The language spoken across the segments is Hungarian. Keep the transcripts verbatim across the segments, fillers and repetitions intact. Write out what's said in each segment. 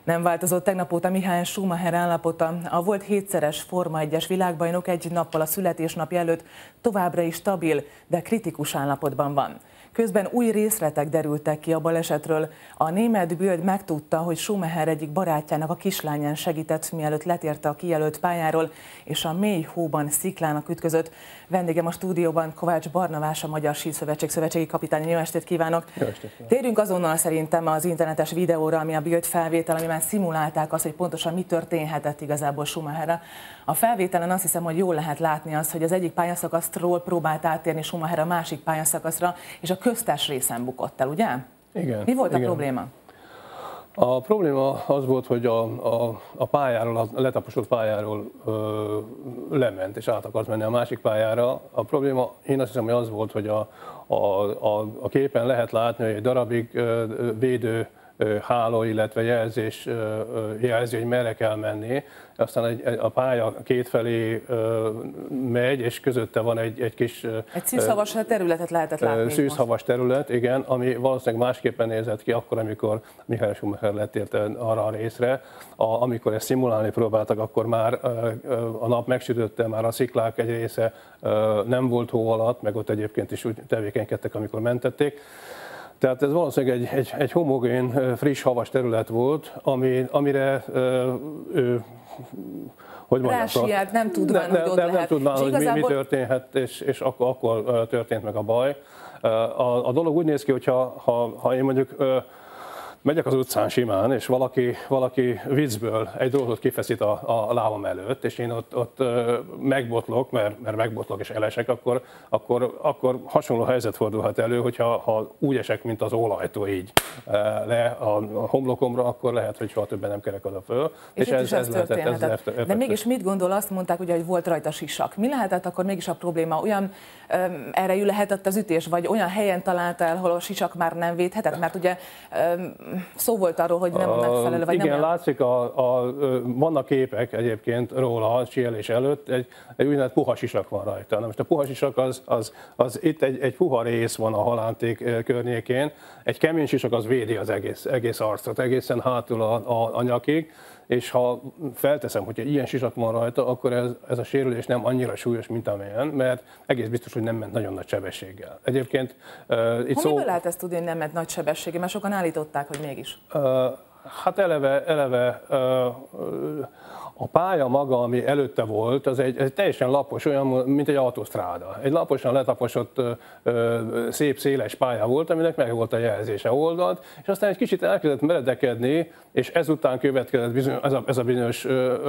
Nem változott tegnap óta Michael Schumacher állapota. A volt hétszeres Forma egyes világbajnok egy nappal a születésnapja előtt továbbra is stabil, de kritikus állapotban van. Közben új részletek derültek ki a balesetről. A német Bild megtudta, hogy Schumacher egyik barátjának a kislányán segített, mielőtt letérte a kijelölt pályáról, és a mély hóban sziklának ütközött. Vendégem a stúdióban Kovács Barnabás, a Magyar Síszövetség szövetségi kapitány. Jó estét kívánok! Jó estét kívánok. Térjünk azonnal szerintem az internetes videóra, ami a Bild felvétel, amiben szimulálták azt, hogy pontosan mi történhetett igazából Schumacherrel. A felvételen azt hiszem, hogy jól lehet látni azt, hogy az egyik pályaszakaszról próbált áttérni Schumacher a másik pályaszakaszra, és a köztes részen bukott el, ugye? Igen. Mi volt a igen. probléma? A probléma az volt, hogy a, a, a pályáról, a letaposott pályáról ö, lement, és át akart menni a másik pályára. A probléma, én azt hiszem, hogy az volt, hogy a, a, a, a képen lehet látni, hogy egy darabig ö, védő háló, illetve jelzés jelzi, hogy merre kell menni. Aztán egy, a pálya kétfelé megy, és közötte van egy, egy kis... Egy szűzhavas területet lehetett látni. Szűzhavas terület, igen, ami valószínűleg másképpen nézett ki akkor, amikor Michael Schumacher letért arra a részre. A, amikor ezt szimulálni próbáltak, akkor már a nap megsütötte, már a sziklák egy része nem volt hó alatt, meg ott egyébként is úgy tevékenykedtek, amikor mentették. Tehát ez valószínűleg egy, egy, egy homogén, friss, havas terület volt, ami, amire ő, hogy mondjam, rásiált, nem tudván, ne, hogy ott ne, lehet. Nem tudván, hogy igazából... mi, mi történhet, és, és akkor, akkor történt meg a baj. A, a dolog úgy néz ki, hogy ha, ha, ha én mondjuk megyek az utcán simán, és valaki, valaki viccből egy drótot kifeszít a, a lábam előtt, és én ott, ott megbotlok, mert, mert megbotlok és elesek, akkor, akkor, akkor hasonló helyzet fordulhat elő, hogyha ha úgy esek, mint az ólajtó így le a, a homlokomra, akkor lehet, hogy soha többen nem kerek oda föl. És, és ez, ez, ez történhetett. Ez De mégis mit gondol, azt mondták, ugye, hogy volt rajta sisak. Mi lehetett akkor mégis a probléma? Olyan um, erejű lehetett az ütés, vagy olyan helyen találta el, hol a sisak már nem védhetett? Mert ugye um, szó volt arról, hogy nem a megfelelő, vagy igen, nem olyan... látszik, a, a, vannak képek egyébként róla a síelés előtt, egy, egy úgynevezett puha sisak van rajta. Na most a puha sisak az, az, az itt egy, egy puha rész van a halánték környékén, egy kemény sisak az védi az egész, egész arcot, egészen hátul a, a, a nyakig, és ha felteszem, hogy ilyen sisak van rajta, akkor ez, ez a sérülés nem annyira súlyos, mint amilyen, mert egész biztos, hogy nem ment nagyon nagy sebességgel. Egyébként uh, itt szó... Miből lehet ezt tudni, hogy nem ment nagy sebességgel, mert sokan állították, hogy mégis. Uh, hát eleve, eleve uh, a pálya maga, ami előtte volt, az egy, egy teljesen lapos, olyan, mint egy autósztráda. Egy laposan letaposott, szép, széles pálya volt, aminek meg volt a jelzése oldalt, és aztán egy kicsit elkezdett meredekedni, és ezután következett bizony, ez, a, ez a bizonyos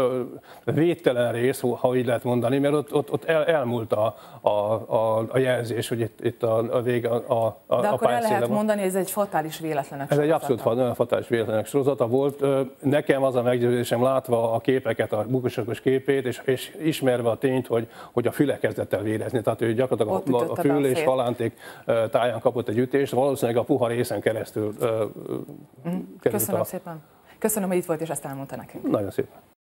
védtelen rész, ha így lehet mondani, mert ott, ott, ott el, elmúlt a, a, a, a jelzés, hogy itt, itt a, a vége a, a, De a akkor el lehet van. mondani, hogy ez egy fatális véletlenek Ez sorozata. Egy abszolút fatális véletlenek sorozata volt. Nekem az a meggyőződésem, látva a képeket, a bukósokos képét, és, és ismerve a tényt, hogy, hogy a füle kezdett el vérezni, tehát ő gyakorlatilag a, a fül és halánték táján kapott egy ütést, valószínűleg a puha részen keresztül mm. Köszönöm a... szépen. Köszönöm, hogy itt volt, és ezt elmondta nekünk. Nagyon szépen.